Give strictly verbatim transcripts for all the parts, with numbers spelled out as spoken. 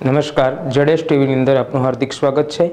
નમસ્કાર, જેડેશ ટીવીની અંદર આપનું હાર્દિક સ્વાગત છે।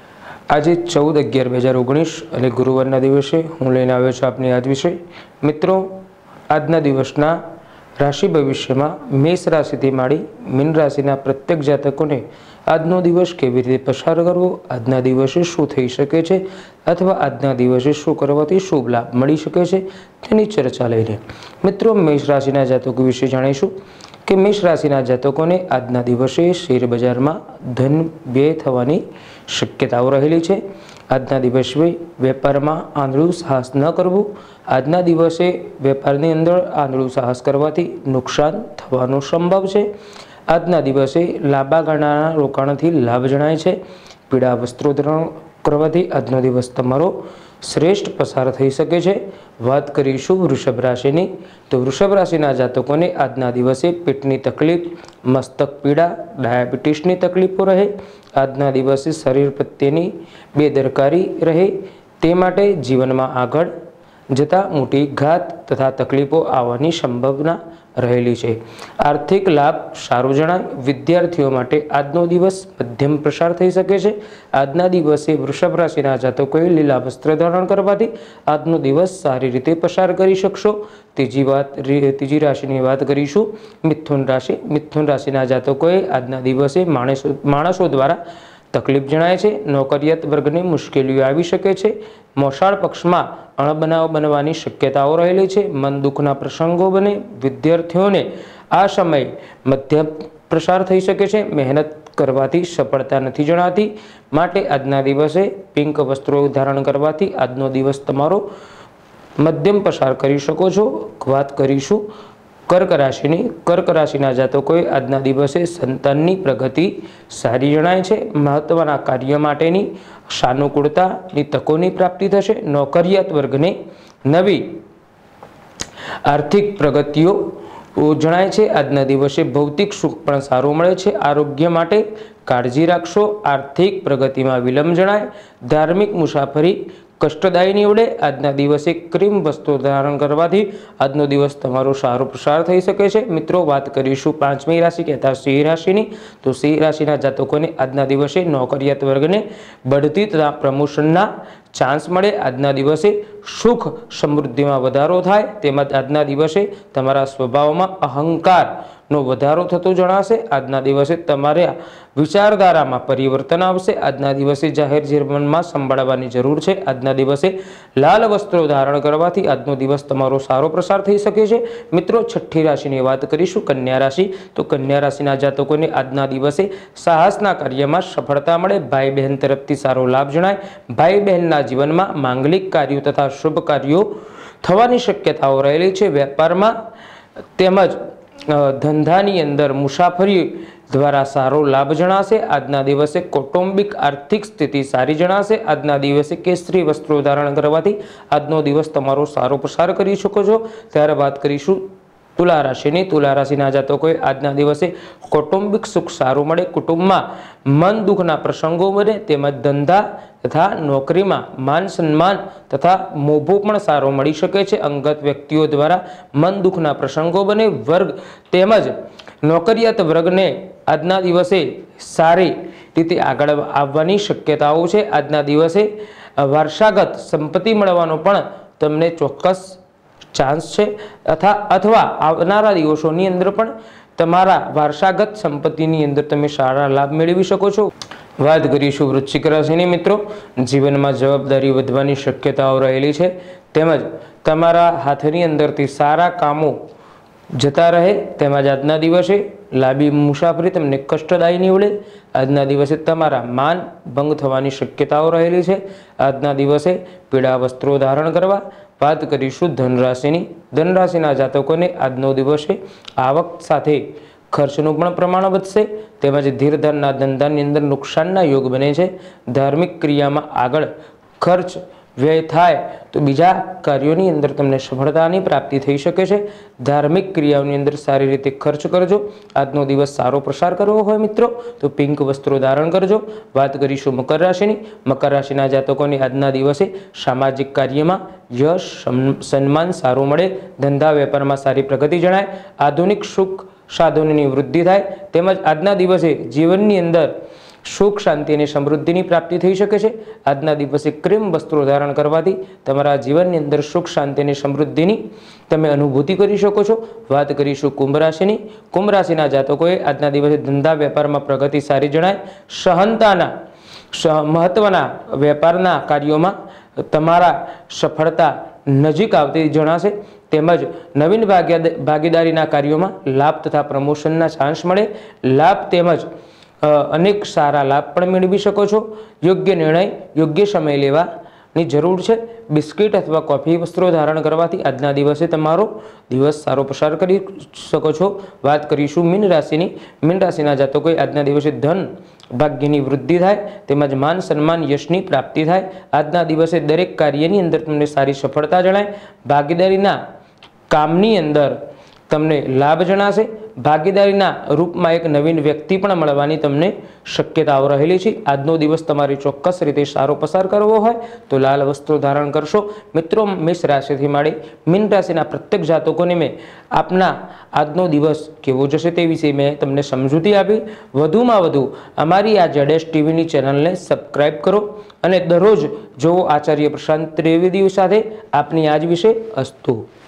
આજે ચૌદ અગિયાર બે હજાર ઓગણીસ અને ગુરુવારના દિવસે હું લઈને આવ્યો છું આપની આજ વિષય। મિત્રો, આજના દિવસના રાશિ ભવિષ્યમાં મેષ રાશિથી માંડી મીન રાશિના પ્રત્યેક જાતકોને આજનો દિવસ કેવી રીતે પસાર કરવો, આજના દિવસે શું થઈ શકે છે અથવા આજના દિવસે શું કરવાથી શુભ લાભ મળી શકે છે તેની ચર્ચા લઈને મિત્રો મેષ રાશિના જાતકો વિશે જાણીશું કે મેષ રાશિના જાતકોને આજના દિવસે શેર બજારમાં ધન વ્યય થવાની શક્યતાઓ રહેલી છે। આજના દિવસે વેપારમાં આંધળું સાહસ ન કરવું। આજના દિવસે વેપારની અંદર આંધળું સાહસ કરવાથી નુકસાન થવાનો સંભવ છે। આજના દિવસે લાંબા ગાળાના રોકાણથી લાભ જણાય છે। પીળા વસ્ત્રો ધારણ કરવાથી આજનો દિવસ તમારો શ્રેષ્ઠ પસાર થઈ શકે છે। વાત કરીશું વૃષભ રાશિની, તો વૃષભ રાશિના જાતકોને આજના દિવસે પેટની તકલીફ, મસ્તક પીડા, ડાયાબિટીસની તકલીફો રહે। આજના દિવસે શરીર પ્રત્યેની બેદરકારી રહે, તે માટે જીવનમાં આગળ જતાં મોટી ઘાત તથા તકલીફો આવવાની સંભાવના રહેલી છે। આર્થિક લાભ સારો જણાય। વિદ્યાર્થીઓ માટે આજનો દિવસ મધ્યમ પ્રસાર થઈ શકે છે। આજના દિવસે વૃષભ રાશિના જાતકોએ લીલા વસ્ત્ર ધારણ કરવાથી આજનો દિવસ સારી રીતે પસાર કરી શકશો। ત્રીજી વાત ત્રીજી રાશિની વાત કરીશું મિથુન રાશિ। મિથુન રાશિના જાતકોએ આજના દિવસે માણસો માણસો દ્વારા તકલીફ જણાય છે। નોકરિયાત વર્ગને મુશ્કેલીઓ આવી શકે છે। મોસાળ પક્ષમાં અણબનાવ બનવાની શક્યતાઓ રહેલી છે। મન દુઃખના પ્રસંગો બને। વિદ્યાર્થીઓને આ સમય મધ્યમ પ્રસાર થઈ શકે છે। મહેનત કરવાથી સફળતા નથી જણાતી, માટે આજના દિવસે પિંક વસ્ત્રો ધારણ કરવાથી આજનો દિવસ તમારો મધ્યમ પસાર કરી શકો છો। વાત કરીશું કર્ક રાશિની। કર્ક રાશિના જાતકોએ આજના દિવસે સંતાનની પ્રગતિ સારી જણાય છે। મહત્વના કાર્ય માટેની સાનુકૂળતાની તકોની પ્રાપ્તિ થશે। નોકરિયાત વર્ગને નવી આર્થિક પ્રગતિઓ જણાય છે। આજના દિવસે ભૌતિક સુખ પણ સારું મળે છે। આરોગ્ય માટે કાળજી રાખશો। આર્થિક પ્રગતિમાં વિલંબ જણાય। ધાર્મિક મુસાફરી કષ્ટદાયી નીવડે। આજના દિવસે ક્રીમ વસ્ત્રો ધારણ કરવાથી આજનો દિવસ તમારો સારો પ્રસાર થઈ શકે છે। મિત્રો, વાત કરીશું પાંચમી રાશિ કહેતા સિંહ રાશિની, તો સિંહ રાશિના જાતકોને આજના દિવસે નોકરિયાત વર્ગને બઢતી તથા પ્રમોશનના ચાન્સ મળે। આજના દિવસે સુખ સમૃદ્ધિમાં વધારો થાય, તેમજ આજના દિવસે તમારા સ્વભાવમાં અહંકારનો વધારો થતો જણાશે। આજના દિવસે તમારા વિચારધારામાં પરિવર્તન આવશે। આજના દિવસે જાહેર જીવનમાં સંભાળવાની જરૂર છે। આજના દિવસે લાલ વસ્ત્રો ધારણ કરવાથી આજનો દિવસ તમારો સારો પ્રસાર થઈ શકે છે। મિત્રો, છઠ્ઠી રાશિની વાત કરીશું કન્યા રાશિ, તો કન્યા રાશિના જાતકોને આજના દિવસે સાહસના કાર્યમાં સફળતા મળે। ભાઈ બહેન તરફથી સારો લાભ જણાય। ભાઈ બહેનના જીવનમાં માંગલિક કાર્યો તથા શુભ કાર્યો થવાની શક્યતાઓ રહેલી છે। વેપારમાં તેમજ ધંધાની અંદર મુસાફરી દ્વારા સારો લાભ જણાશે। આજના દિવસે કૌટુંબિક આર્થિક સ્થિતિ સારી જણાશે। આજના દિવસે કેસરી વસ્ત્રો ધારણ કરવાથી આજનો દિવસ તમારો સારો પસાર કરી શકો છો। ત્યારે વાત કરીશું તુલા રાશિની। તુલા રાશિના જાતકોએ આજના દિવસે કૌટુંબિક સુખ સારું મળે। કુટુંબમાં મન દુઃખના પ્રસંગો બને, તેમજ ધંધા તથા નોકરીમાં માન સન્માન તથા મોભો પણ સારો મળી શકે છે। અંગત વ્યક્તિઓ દ્વારા મન દુઃખના પ્રસંગો બને। વર્ગ તેમજ નોકરિયાત વર્ગને આજના દિવસે સારી રીતે આગળ આવવાની શક્યતાઓ છે। આજના દિવસે વારસાગત સંપત્તિ મળવાનો પણ તમને ચોક્કસ ચાન્સ છે, તથા અથવા આવનારા દિવસોની અંદર પણ તમારા વારસાગત સંપત્તિની અંદર તમે સારા લાભ મેળવી શકો છો। વાત કરીશું વૃશ્ચિક રાશિની મિત્રો, જીવનમાં જવાબદારી વધવાની શક્યતાઓ રહેલી છે, તેમજ તમારા હાથની અંદરથી સારા કામો જતા રહે। તેમજ આજના દિવસે લાંબી મુસાફરી તમને કષ્ટદાયી નીવડે। આજના દિવસે તમારા માન ભંગ થવાની શક્યતાઓ રહેલી છે। આજના દિવસે પીળા વસ્ત્રો ધારણ કરવા। વાત કરીશું ધનરાશિની। ધનરાશિના જાતકોને આજનો દિવસે આવક સાથે ખર્ચનું પણ પ્રમાણ વધશે, તેમજ ધીરધનના ધંધાની અંદર નુકસાનના યોગ બને છે। ધાર્મિક ક્રિયામાં આગળ ખર્ચ વ્યય થાય તો બીજા કાર્યોની અંદર તમને સફળતાની પ્રાપ્તિ થઈ શકે છે। ધાર્મિક ક્રિયાઓની અંદર સારી રીતે ખર્ચ કરજો। આજનો દિવસ સારો પ્રસાર કરવો હોય મિત્રો તો પિંક વસ્ત્રો ધારણ કરજો। વાત કરીશું મકર રાશિની। મકર રાશિના જાતકોને આજના દિવસે સામાજિક કાર્યમાં યશ સન્માન સારું મળે। ધંધા વેપારમાં સારી પ્રગતિ જણાય। આધુનિક સુખ સાધનોની વૃદ્ધિ થાય તેમજ આજના દિવસે જીવનની અંદર સુખ શાંતિ અને સમૃદ્ધિની પ્રાપ્તિ થઈ શકે છે। આજના દિવસે ક્રીમ વસ્ત્રો ધારણ કરવાથી તમારા જીવનની અંદર સુખ શાંતિ અને સમૃદ્ધિની તમે અનુભૂતિ કરી શકો છો। વાત કરીશું કુંભ રાશિની। કુંભ રાશિના જાતકોએ આજના દિવસે ધંધા વેપારમાં પ્રગતિ સારી જણાય। સહનતાના મહત્વના વેપારના કાર્યોમાં તમારા સફળતા નજીક આવતી જણાશે તેમજ નવીન ભાગીદારીના કાર્યોમાં લાભ તથા પ્રમોશનના ચાન્સ મળે। લાભ તેમજ અનેક સારા લાભ પણ મેળવી શકો છો। યોગ્ય નિર્ણય યોગ્ય સમય લેવાની જરૂર છે। બિસ્કિટ અથવા કોફી વસ્ત્રો ધારણ કરવાથી આજના દિવસે તમારો દિવસ સારો પસાર કરી શકો છો। વાત કરીશું મીન રાશિની। મીન રાશિના જાતકોએ આજના દિવસે ધન ભાગ્યની વૃદ્ધિ થાય તેમજ માન સન્માન યશની પ્રાપ્તિ થાય। આજના દિવસે દરેક કાર્યની અંદર તમને સારી સફળતા જણાય। ભાગીદારીના કામની અંદર તમને લાભ જણાશે। ભાગીદારીના રૂપમાં એક નવીન વ્યક્તિ પણ મળવાની તમને શક્યતાઓ રહેલી છે। આજનો દિવસ તમારે ચોક્કસ રીતે સારો પસાર કરવો હોય તો લાલ વસ્ત્રો ધારણ કરશો। મિત્રો, મેષ રાશિથી માંડી મીન રાશિના પ્રત્યેક જાતકોને મેં આપના આજનો દિવસ કેવો જશે તે વિશે મેં તમને સમજૂતી આપી। વધુમાં વધુ અમારી આ જેડેશ ટીવીની ચેનલને સબસ્ક્રાઈબ કરો અને દરરોજ જોવો આચાર્ય પ્રશાંત ત્રિવેદી સાથે આપની આજ વિશે અસ્તુ।